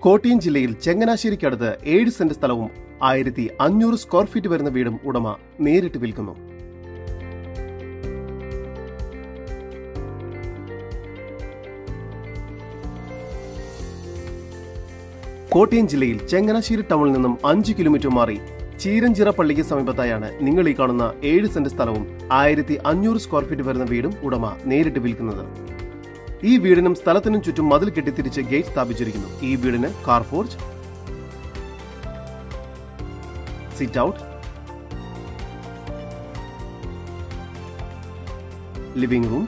കോട്ടയം ജില്ലയിൽ ചങ്ങനാശ്ശേരിക്കടുത്ത് 7 സെന്റ് സ്ഥലവും 1500 square feet വരുന്ന വീടും ഉടമ നേരിട്ട് വിൽക്കുന്നു. കോട്ടയം ജില്ലയിൽ ചങ്ങനാശ്ശേരി ടൗണിൽ നിന്നും 5 കിലോമീറ്റർ മാറി ചീരഞ്ചിറ പള്ളിക്ക് സമീപത്തായാണ് നിങ്ങൾ ഈ കാണുന്ന 7 സെന്റ് സ്ഥലവും 1500 സ്ക്വയർ ഫീറ്റ് വരുന്ന വീടും ഉടമ നേരിട്ട് വിൽക്കുന്നത്. ഈ വീടിനും സ്ഥലത്തിനും ചുറ്റും മതിൽ കെട്ടിത്തിരിച്ച് ഗേറ്റ് സ്ഥാപിച്ചിരിക്കുന്നു. ഈ വീടിന് car porch, sit out, living room,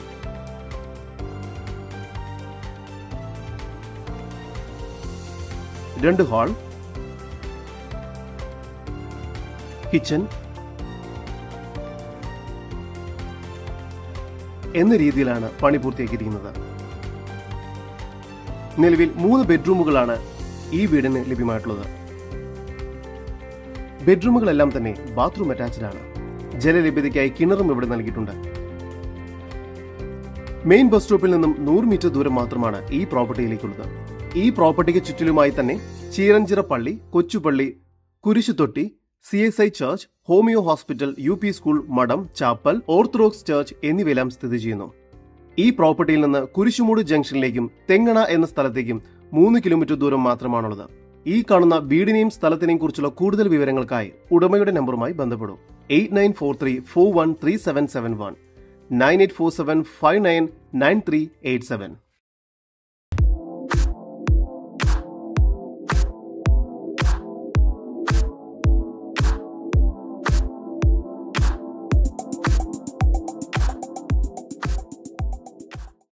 രണ്ട് ഹാൾ, കിച്ചൺ എന്ന രീതിയിലാണ് പണി പൂർത്തിയാക്കിയിരിക്കുന്നത്. നിലവിൽ 3 ബെഡ്റൂമുകളാണ് ഈ വീടിന് ലഭ്യമായിട്ടുള്ളത്. ബെഡ്റൂമുകളെല്ലാം തന്നെ ബാത്റൂം അറ്റാച്ച്ഡ് ആണ്. ജലലഭ്യതയ്ക്കായി കിണറും ഇവിടെ നൽകിയിട്ടുണ്ട്. മെയിൻ ബസ് സ്റ്റോപ്പിൽ നിന്നും 100 മീറ്റർ ദൂരം മാത്രമാണ് ഈ പ്രോപ്പർട്ടിയിലേക്കുള്ളത്. ഈ പ്രോപ്പർട്ടിക്ക് ചുറ്റിലുമായി തന്നെ ചീരഞ്ചിറ പള്ളി, കൊച്ചുപള്ളി, കുരിശുതൊട്ടി, CSI church, homeo hospital, UP school, മഠം, ചാപ്പൽ, ഓർത്തഡോക്സ് ചർച്ച് എന്നിവയെല്ലാം സ്ഥിതി ചെയ്യുന്നു. ഈ പ്രോപ്പർട്ടിയിൽ നിന്ന് കുരിശുമൂട് ജംഗ്ഷനിലേക്കും തെങ്ങണ എന്ന സ്ഥലത്തേക്കും 3 കിലോമീറ്റർ ദൂരം മാത്രമാണുള്ളത്. ഈ കാണുന്ന വീടിനെയും സ്ഥലത്തിനെയും കുറിച്ചുള്ള കൂടുതൽ വിവരങ്ങൾക്കായി ഉടമയുടെ നമ്പറുമായി ബന്ധപ്പെടും. 8943413771 9847599387.